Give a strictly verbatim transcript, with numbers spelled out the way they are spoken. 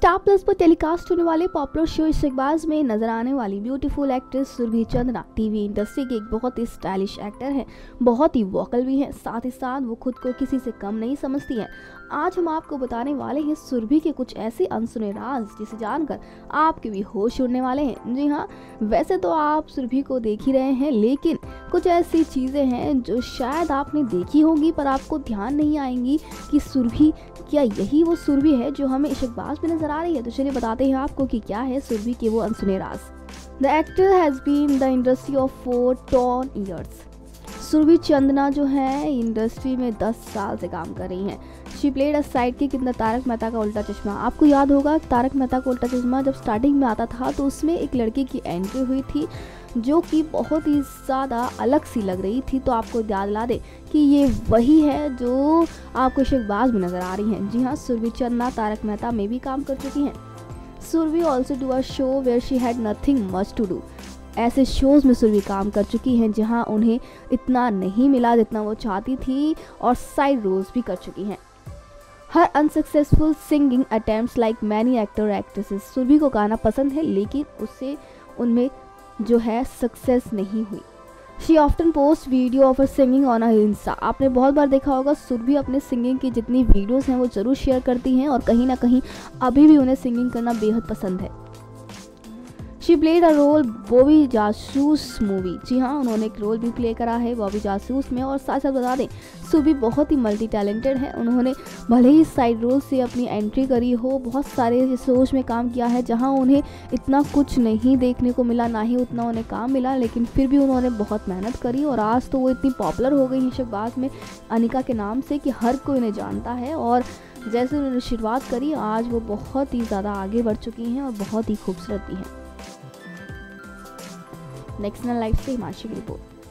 Star plus पर telecast होने वाले पॉपुलर शो इश्कबाज में नजर आने वाली beautiful actress Surbhi Chandna TV industry की एक बहुत ही स्टाइलिश एक्टर है, बहुत ही वोकल भी है, साथ ही साथ वो खुद को किसी से कम नहीं समझती है। आज हम आपको बताने वाले हैं सुरभि के कुछ ऐसे अनसुने राज जिसे जानकर आपके भी होश उड़ने वाले हैं। जी हाँ, वैसे तो आप सुरभि को देख ही रहे हैं, लेकिन कुछ ऐसी चीज़ें हैं जो शायद आपने देखी होंगी पर आपको ध्यान नहीं आएंगी कि सुरभि क्या यही वो सुरभि है जो हमें इश्कबाज में नजर आ रही है। तो चलिए बताते हैं आपको कि क्या है सुरभि के वो अनसुने राज। The actor has been in the industry of fourteen years. Surbhi Chandna जो है इंडस्ट्री में दस साल से काम कर रही हैं। She played a sidekick in the Taarak Mehta Ka Ooltah चश्मा। आपको याद होगा तारक मेहता का उल्टा चश्मा जब स्टार्टिंग में आता था तो उसमें एक लड़की की एंट्री हुई थी जो कि बहुत ही ज़्यादा अलग सी लग रही थी। तो आपको याद ला दे कि ये वही है जो आपको इश्कबाज में नज़र आ रही हैं। जी हाँ, सुरभि चंदना तारक मेहता में भी काम कर चुकी हैं। Surbhi also do a show where she had nothing much to do. ऐसे शोज़ में सुरभि काम कर चुकी हैं जहां उन्हें इतना नहीं मिला जितना वो चाहती थी, और साइड रोल्स भी कर चुकी हैं। Her unsuccessful singing attempts like many actor actresses. Surbhi को गाना पसंद है लेकिन उससे उनमें जो है सक्सेस नहीं हुई। She often post video of her singing on her insta. आपने बहुत बार देखा होगा सुरभि अपने सिंगिंग की जितनी वीडियोस हैं वो ज़रूर शेयर करती हैं, और कहीं ना कहीं अभी भी उन्हें सिंगिंग करना बेहद पसंद है। She played a role Bobby Jasoos movie. जी हाँ, उन्होंने एक रोल भी प्ले करा है बॉबी जासूस में। और साथ साथ बता दें सुरभि बहुत ही मल्टी टैलेंटेड है। उन्होंने भले ही साइड रोल से अपनी एंट्री करी हो, बहुत सारे शोज में काम किया है जहाँ उन्हें इतना कुछ नहीं देखने को मिला, ना ही उतना उन्हें काम मिला, लेकिन फिर भी उन्होंने बहुत मेहनत करी और आज तो वो इतनी पॉपुलर हो गई है इश्कबाज में अनिका के नाम से कि हर कोई उन्हें जानता है। और जैसे उन्होंने शुरुआत करी आज वो बहुत ही ज़्यादा आगे बढ़ चुकी हैं और बहुत ही खूबसूरत भी हैं। नेक्स्ट नाइन लाइफ से हिमांशी की रिपोर्ट।